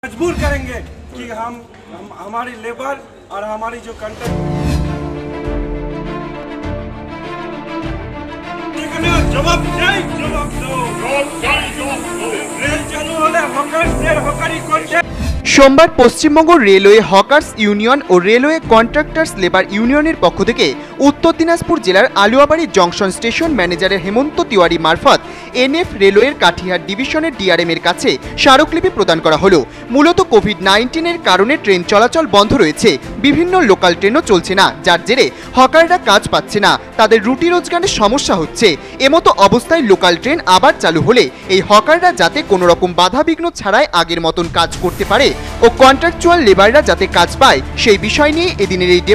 मजबूर करेंगे कि हम हमारी लेबर और हमारी जो कंटेंट जवाब दो रेल चालू होले हकार्सদের হকারি করছে। সোমবার পশ্চিমবঙ্গ রেলওয়ে হকার্স ইউনিয়ন ও রেলওয়ে কন্ট্রাক্টরস লেবার ইউনিয়নের পক্ষ থেকে উত্তর দিনাজপুর জেলার আলুয়াবাড়ি জংশন স্টেশন ম্যানেজারের হেমন্ত তিওয়ারি মারফত এনএফ রেলওয়ের কাঠিহার ডিভিশনের ডিআরএম এর কাছে স্মারকলিপি প্রদান করা হলো। মূলত কোভিড-19 এর কারণে ট্রেন চলাচল বন্ধ রয়েছে, বিভিন্ন লোকাল ট্রেনও চলছে না, যার জেরে হকাররা কাজ পাচ্ছে না, তাদের রুটি রোজগারের সমস্যা হচ্ছে। এমতো অবস্থায় লোকাল ট্রেন আবার চালু হলে এই হকাররা যাতে কোনো রকম বাধাবিঘ্ন ছাড়াই আগের মতন কাজ করতে পারে ও কন্ট্রাকচুয়াল লেবাররা যাতে কাজ পায় সেই বিষয় নিয়ে এদিনের এই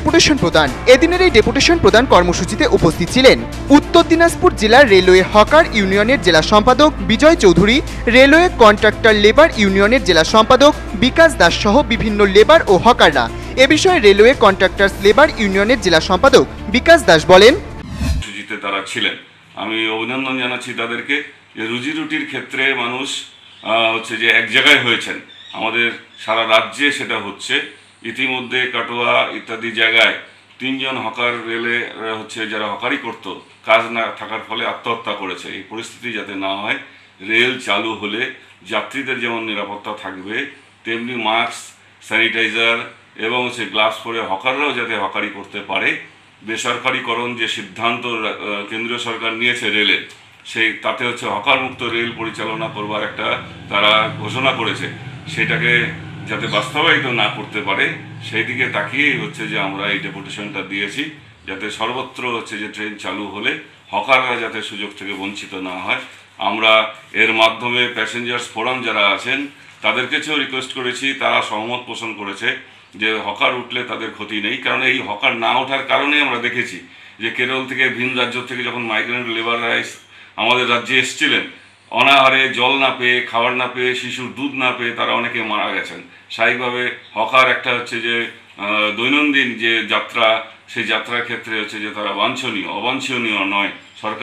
ডেপুটেশন প্রদান কর্মসূচিতে উপস্থিত ছিলেন উত্তর দিনাজপুর জেলার রেলওয়ে হকার ইউনিয়নের জেলা সম্পাদক Bijoy Chowdhury, railway contractor labour ইউনিয়নের জেলা সম্পাদক বিকাশ দাস সহ বিভিন্ন লেবার ও হকাররা। এ বিষয়ে রেলওয়ে কন্ট্রাক্টরস লেবার ইউনিয়নের জেলা সম্পাদক বিকাশ দাস বলেন, তারা ছিলেন, আমি অভিনন্দন জানাচ্ছি তাদেরকে যে রুজি রুটির ক্ষেত্রে মানুষ হচ্ছে যে এক জায়গায় হয়েছেন। আমাদের সারা রাজ্যে সেটা হচ্ছে। ইতিমধ্যে কাটোয়া ইত্যাদি জায়গায় 3 জন হকার রেলে হচ্ছে যারা হকারি করত কাজ না থাকার ফলে আত্মহত্যা করেছে। এই পরিস্থিতি যাতে না হয়, রেল চালু হলে যাত্রীদের যেমন নিরাপত্তা থাকবে তেমনি মাস্ক, স্যানিটাইজার এবং সে গ্লাভস পরে হকাররাও যাতে হকারি করতে পারে। বেসরকারিকরণ যে সিদ্ধান্ত কেন্দ্রীয় সরকার নিয়েছে রেলের, তাতে হচ্ছে হকার মুক্ত রেল পরিচালনা করবার একটা তারা ঘোষণা করেছে, সেটাকে যাতে বাস্তবায়িত না করতে পারে সেই দিকে তাকিয়েই হচ্ছে যে আমরা এই ডেপুটেশনটা দিয়েছি, যাতে সর্বত্র হচ্ছে যে ট্রেন চালু হলে হকাররা যাতে সুযোগ থেকে বঞ্চিত না হয়। আমরা এর মাধ্যমে প্যাসেঞ্জার্স ফোরাম যারা আছেন তাদের কাছেও রিকোয়েস্ট করেছি, তারা সহমত পোষণ করেছে যে হকার উঠলে তাদের ক্ষতি নেই। কারণ এই হকার না ওঠার কারণে আমরা দেখেছি যে কেরল থেকে ভিন রাজ্য থেকে যখন মাইগ্রেন্ট লেবাররা আমাদের রাজ্যে এসেছিলেন, অনাহারে জল না পেয়ে, খাবার না পেয়ে, শিশুর দুধ না পেয়ে তারা অনেকে মারা গেছেন। স্বাভাবিকভাবে হকার একটা হচ্ছে যে দৈনন্দিন যে যাত্রা, সেই যাত্রার ক্ষেত্রে হচ্ছে যে তারা অবাঞ্ছনীয় নয়। সরকার।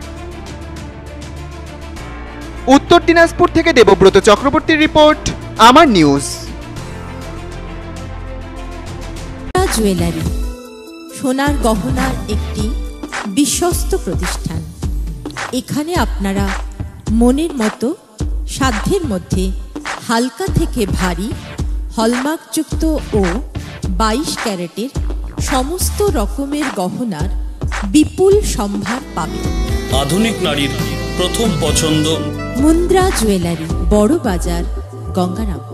উত্তর দিনাজপুর থেকে দেবব্রত চক্রবর্তীর রিপোর্ট, আমার নিউজ। জুয়েলারি সোনার গহনার একটি বিশ্বস্ত প্রতিষ্ঠান। এখানে আপনারা মনের মতো সাধ্যের মধ্যে হালকা থেকে ভারী হলমার্কযুক্ত ও 22 ক্যারেটের সমস্ত রকমের গহনার বিপুল সম্ভার পাবেন। আধুনিক নারীর প্রথম পছন্দ মুন্দ্রা জুয়েলারি, বড় বাজার, গঙ্গারামপুর।